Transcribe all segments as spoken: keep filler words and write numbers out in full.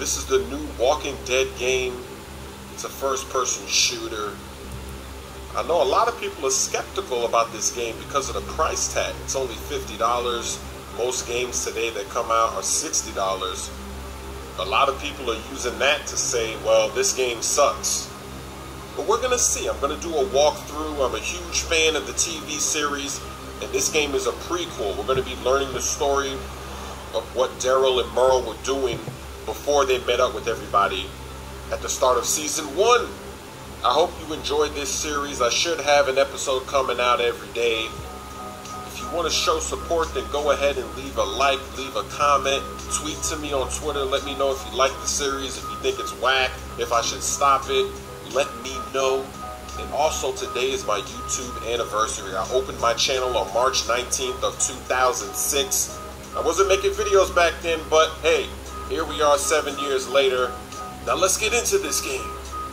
This is the new Walking Dead game. It's a first-person shooter. I know a lot of people are skeptical about this game because of the price tag. It's only fifty dollars. Most games today that come out are sixty dollars. A lot of people are using that to say, well, this game sucks. But we're going to see. I'm going to do a walkthrough. I'm a huge fan of the T V series, and this game is a prequel. We're going to be learning the story of what Daryl and Merle were doing before they met up with everybody at the start of season one. I hope you enjoyed this series. I should have an episode coming out every day. If you want to show support, then go ahead and leave a like, leave a comment, tweet to me on Twitter. Let me know if you like the series, if you think it's whack, if I should stop it. Let me know. And also, today is my YouTube anniversary. I opened my channel on March nineteenth of two thousand six. I wasn't making videos back then, but hey, here we are seven years later. Now let's get into this game.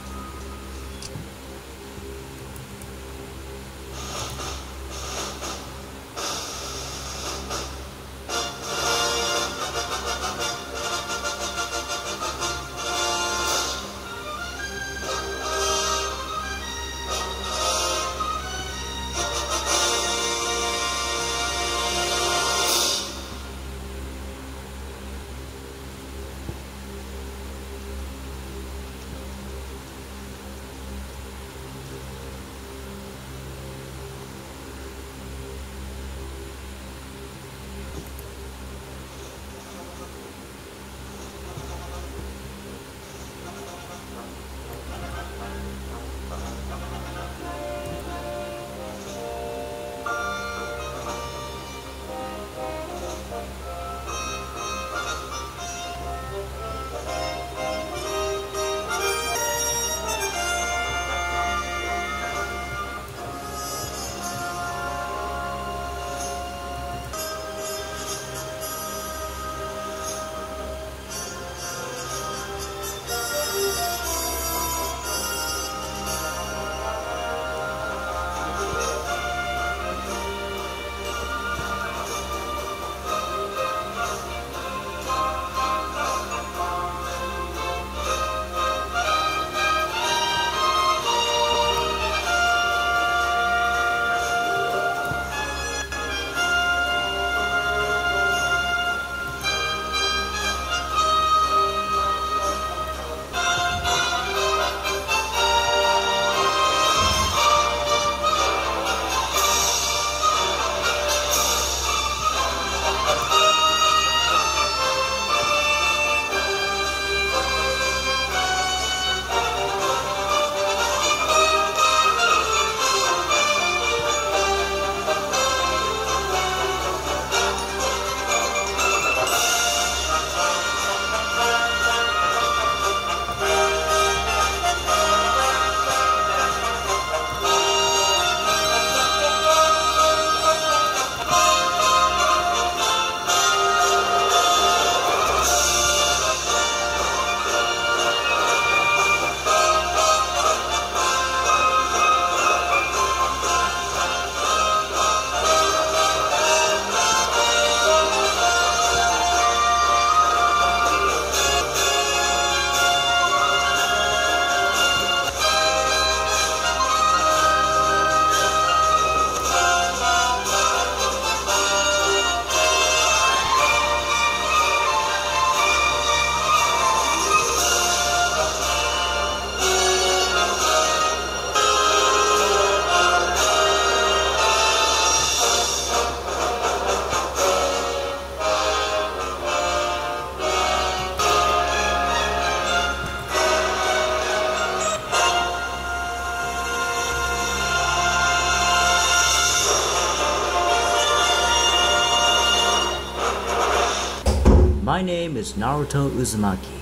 My name is Naruto Uzumaki,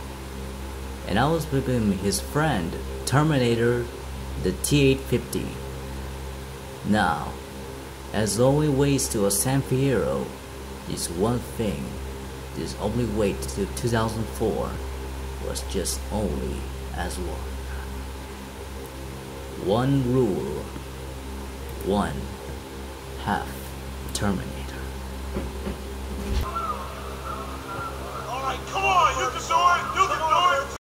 and I was with him, his friend, Terminator, the T eight fifty. Now, as the only ways to a Sanfierro is one thing, this only way to two thousand four was just only as one. One rule, one half Terminator. Alright, come on, you can do it!